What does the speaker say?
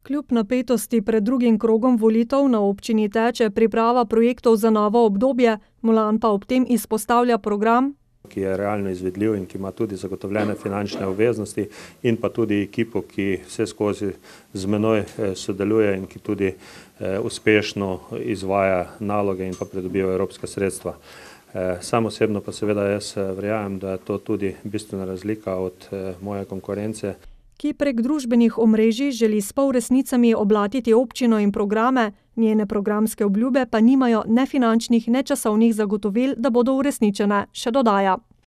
Kljub napetosti pred drugim krogom volitev na občini teče priprava projektov za novo obdobje, Molan pa ob tem izpostavlja program, ki je realno izvedljiv in ki ima tudi zagotovljene finančne obveznosti in pa tudi ekipo, ki vse skozi z menoj sodeluje in ki tudi uspešno izvaja naloge in pa pridobiva evropska sredstva. Sam osebno pa seveda jaz verjamem, da je to tudi bistvena razlika od moje konkurence, ki prek družbenih omrežij želi s polresnicami oblatiti občino in programe, njene programske obljube pa nimajo ne finančnih ne časovnih zagotovil, da bodo uresničene, še dodaja.